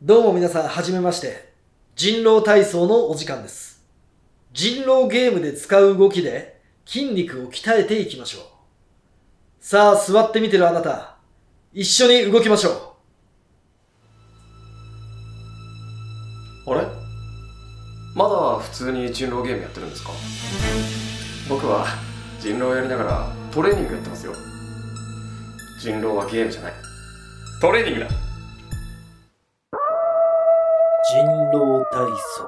どうも皆さん、はじめまして。人狼体操のお時間です。人狼ゲームで使う動きで筋肉を鍛えていきましょう。さあ、座ってみてるあなた、一緒に動きましょう。あれ？まだ普通に人狼ゲームやってるんですか？僕は人狼やりながらトレーニングやってますよ。人狼はゲームじゃない。トレーニングだ。 人狼体操。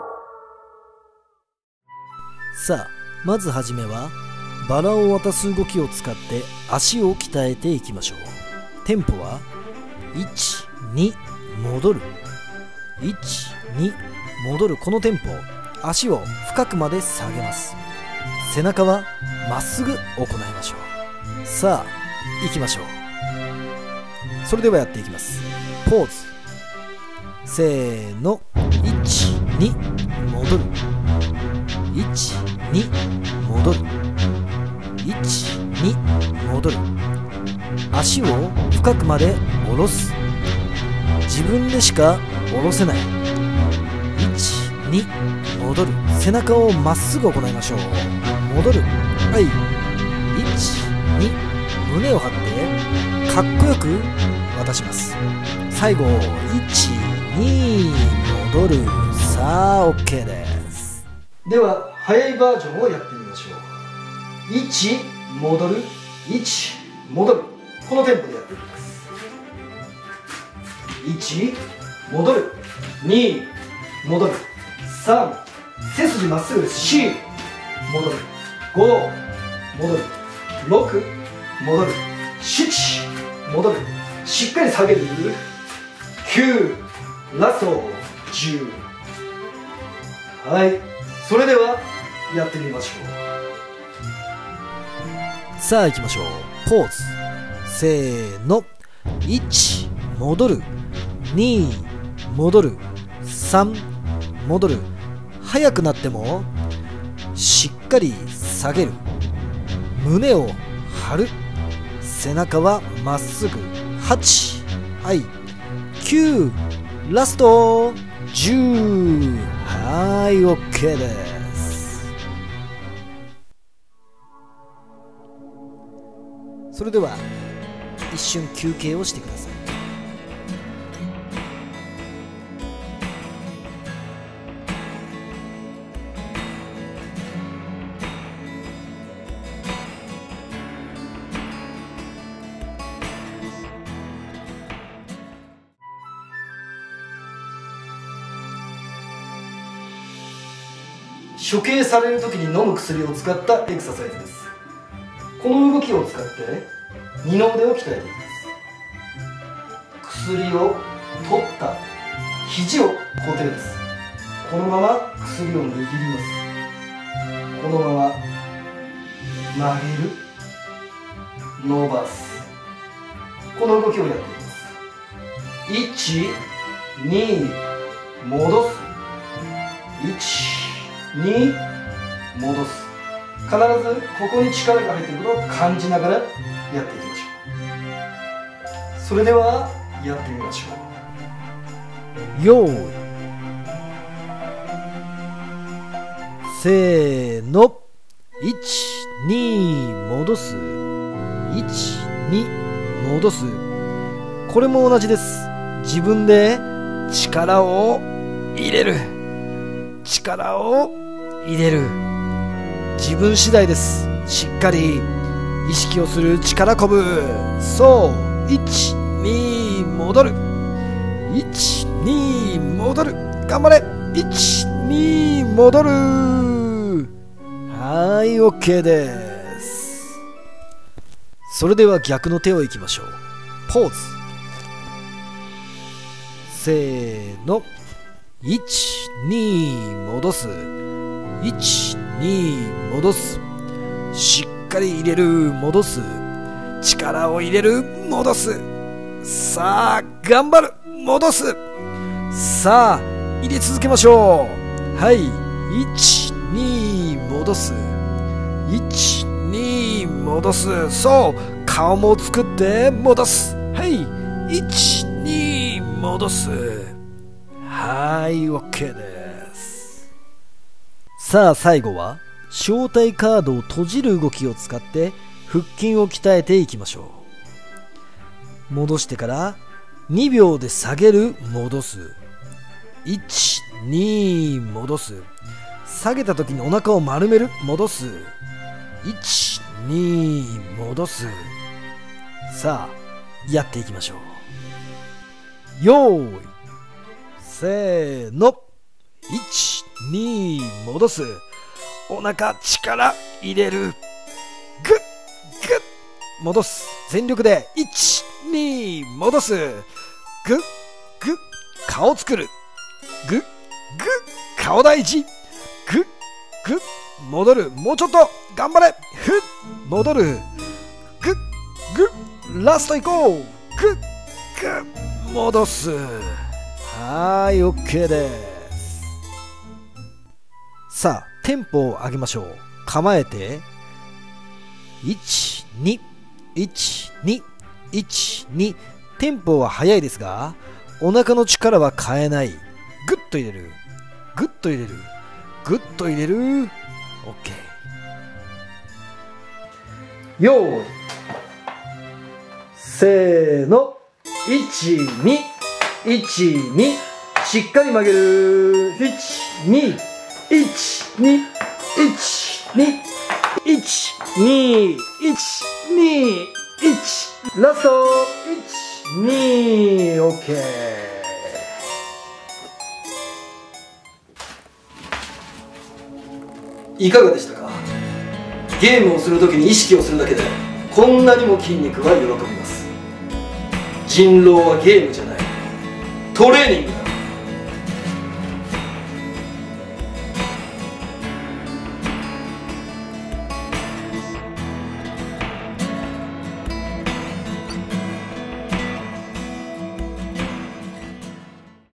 さあ、まずはじめはバラを渡す動きを使って足を鍛えていきましょう。テンポは1、2、戻る。1、2、戻る。このテンポ、足を深くまで下げます。背中はまっすぐ行いましょう。さあ、行きましょう。それではやっていきます。ポーズ。せーの。1、2、戻る。1、2、戻る。1、2、戻る。足を深くまで下ろす。自分でしか下ろせない。1、2、戻る。背中をまっすぐ行いましょう。戻る。はい。1、2、胸を張ってかっこよく渡します。最後、1、2、戻る。さあ、OK です。では、速いバージョンをやってみましょう。1、戻る。1、戻る。このテンポでやっていきます。1、戻る。2、戻る。3、背筋まっすぐです。4、戻る。5、戻る。6、戻る。7、戻る。しっかり下げる。9、ラスト。10。はい、それではやってみましょう。さあ行きましょう。ポーズ。せーの。1、戻る。2、戻る。3、戻る。速くなってもしっかり下げる。胸を張る。背中はまっすぐ。8、はい、9、ラスト。10。はい、 OK です。それでは一瞬休憩をしてください。処刑されるときに飲む薬を使ったエクササイズです。この動きを使って二の腕を鍛えていきます。薬を取った肘を固定です。このまま薬を握ります。このまま曲げる、伸ばす。この動きをやっていきます。1、2、戻す。1、2、戻す。必ずここに力が入っていることを感じながらやっていきましょう。それではやってみましょう。よーい、せーの。1、2、戻す。1、2、戻す。これも同じです。自分で力を入れる。力を入れる。自分次第です。しっかり意識をする。力こぶ。そう。1、2、戻る。1、2、戻る。頑張れ。1、2、戻る。はい、 OK です。それでは逆の手をいきましょう。ポーズ。せーの。1、2、戻す。1、2、戻す。しっかり入れる。戻す。力を入れる。戻す。さあ、頑張る。戻す。さあ、入れ続けましょう。はい。1、2、戻す。1、2、戻す。そう。顔も作って戻す。はい。1、2、戻す。 はい、 OK です。さあ最後は招待カードを閉じる動きを使って腹筋を鍛えていきましょう。戻してから2秒で下げる、戻す、1、2、戻す、下げた時にお腹を丸める、戻す、1、2、戻す。さあやっていきましょう。よーい、せーの、1、2、戻す、お腹力入れる、グッグッ戻す、全力で1、2、戻す、グッグッ顔作る、グッグッ顔大事、グッグッ戻る、もうちょっと頑張れ、ふっ戻る、グッグッラストいこう、グッグッ戻す。はい、 OK です。さあテンポを上げましょう。構えて1、2、1、2、1、2。テンポは速いですがお腹の力は変えない。グッと入れる、グッと入れる、グッと入れる。 OK。 よーい、せーの、1、2、1、2、しっかり曲げる、1、2、1、2、1、2、1、2、1、2、1、ラスト、1、2、OK。いかがでしたか？ゲームをするときに意識をするだけでこんなにも筋肉は喜びます。人狼はゲームじゃない、トレーニングだ。